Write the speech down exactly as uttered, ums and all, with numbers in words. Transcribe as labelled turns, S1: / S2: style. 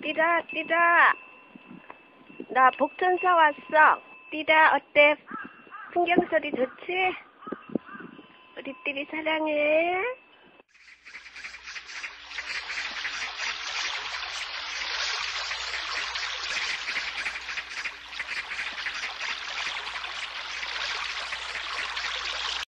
S1: 띠다, 띠다. 나 복천사 왔어. 띠다, 어때? 풍경소리 좋지? 우리 띠리 사랑해.